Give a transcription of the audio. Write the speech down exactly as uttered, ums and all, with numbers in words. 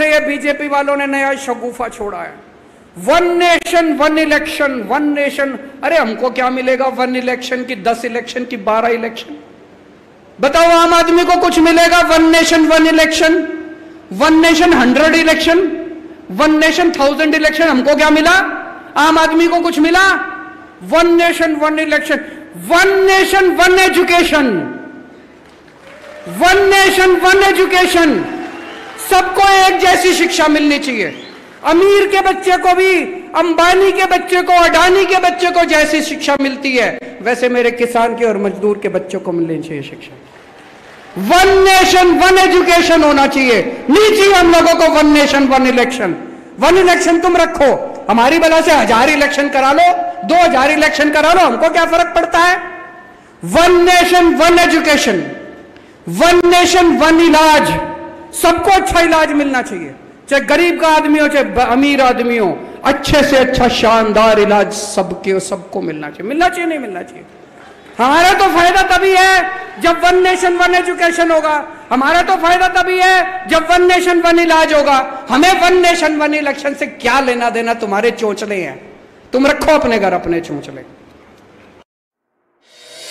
से ये बीजेपी वालों ने नया शगुफा छोड़ा है, one nation one election, one nation. अरे हमको क्या मिलेगा वन इलेक्शन की, दस इलेक्शन की, बारह इलेक्शन? बताओ आम आदमी को कुछ मिलेगा one nation one election? One nation hundred election, one nation thousand election, हमको क्या मिला? आम आदमी को कुछ मिला? One nation one election, one nation one education, one nation one education. सबको एक जैसी शिक्षा मिलनी चाहिए। अमीर के बच्चे को भी, अंबानी के बच्चे को, अडानी के बच्चे को जैसी शिक्षा मिलती है, वैसे मेरे किसान के और मजदूर के बच्चों को मिलनी चाहिए शिक्षा। वन नेशन वन एजुकेशन होना चाहिए। नहीं चाहिए हम लोगों को one nation one election. One election तुम रखो, हमारी बला से हजार इलेक्शन करा लो, दो हजार इलेक्शन करा लो, हमको क्या फर्क पड़ता है? One nation one education, one nation one इलाज। सबको अच्छा इलाज मिलना चाहिए, चाहे गरीब का आदमी हो चाहे अमीर आदमी हो, अच्छे से अच्छा शानदार इलाज सबके सबको मिलना चाहिए। मिलना चाहिए नहीं मिलना चाहिए? हमारा तो फायदा तभी है जब वन नेशन वन एजुकेशन होगा, हमारा तो फायदा तभी है जब वन नेशन वन इलाज होगा। हमें वन नेशन वन इलेक्शन से क्या लेना देना? तुम्हारे चोंचले हैं, तुम रखो अपने घर अपने चोंचले।